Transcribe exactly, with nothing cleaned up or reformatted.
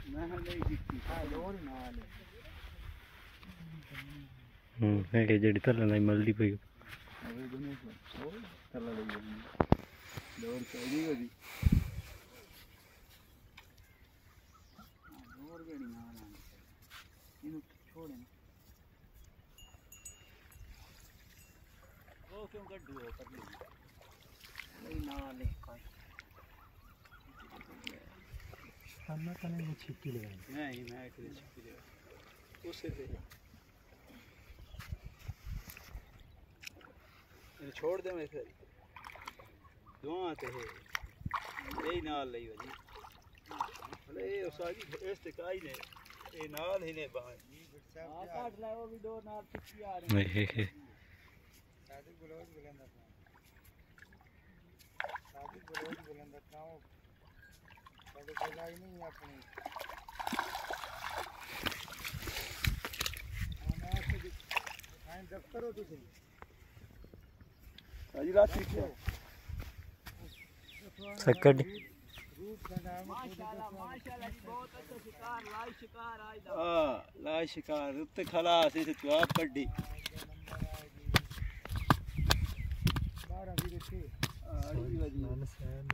हम्म है के जड़ी तला नहीं मल्दी पई तला ले दौड़ चली गई और गणी ना इनु छोड़ ना वो क्यों कट दो कर ली नहीं ना ले कोई सामने कने में छिपी ले नहीं मैं करे छिपी ले उसे दे छोड़ दे मैं फिर दो आते हैं यही नाल लई वजी अरे उसागी इस ते काई ने ए नाल ही ने बाहर आ काट ले वो भी दो नाल छिपी आ रहे हैं शादी बुलौज बुलंद अपना शादी बुलौज बुलंद अपना शादी बुलाई नहीं अपनी आना से फाइन दफ्तर हो तुझे आज रात ठीक है सकड़ माशाल्लाह माशाल्लाह जी बहुत अच्छा शिकार लाइव शिकार आज दा हां लाइव शिकार उत्ते खलास इस जवाब कड्डी बारह भी देखी आ जी